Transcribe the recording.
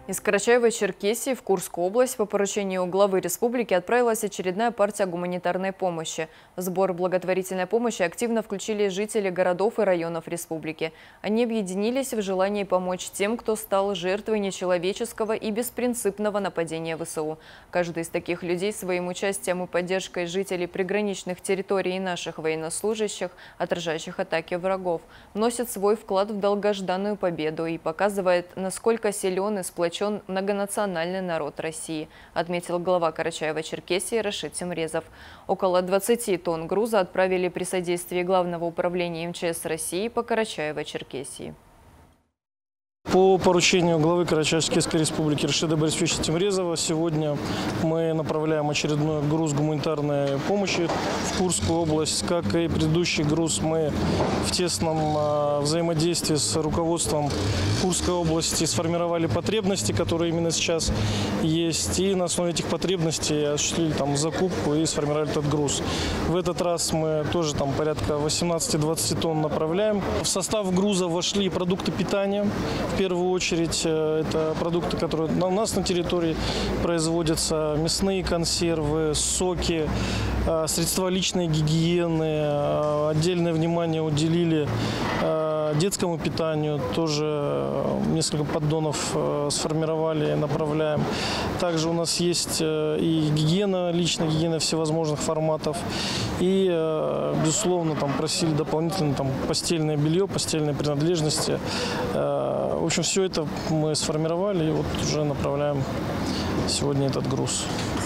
Из Карачаева-Черкесии в Курскую область по поручению главы республики отправилась очередная партия гуманитарной помощи. В сбор благотворительной помощи активно включили жители городов и районов республики. Они объединились в желании помочь тем, кто стал жертвой нечеловеческого и беспринципного нападения ВСУ. Каждый из таких людей своим участием и поддержкой жителей приграничных территорий и наших военнослужащих, отражающих атаки врагов, вносит свой вклад в долгожданную победу и показывает, насколько силен и сплочен многонациональный народ России, отметил глава Карачаева-Черкесии Рашид Тимрезов. Около 20 тонн груза отправили при содействии Главного управления МЧС России по Карачаево-Черкесии. По поручению главы Карачаево-Черкесской республики Рашида Борисовича Тимрезова сегодня мы направляем очередной груз гуманитарной помощи в Курскую область. Как и предыдущий груз, мы в тесном взаимодействии с руководством Курской области сформировали потребности, которые именно сейчас есть, и на основе этих потребностей осуществили закупку и сформировали этот груз. В этот раз мы тоже порядка 18-20 тонн направляем. В состав груза вошли продукты питания. В первую очередь это продукты, которые у нас на территории производятся: мясные консервы, соки, средства личной гигиены. Отдельное внимание уделили детскому питанию, тоже несколько поддонов сформировали и направляем. Также у нас есть и гигиена, личная гигиена всевозможных форматов. И, безусловно, просили дополнительно постельное белье, постельные принадлежности. В общем, все это мы сформировали и вот уже направляем сегодня этот груз.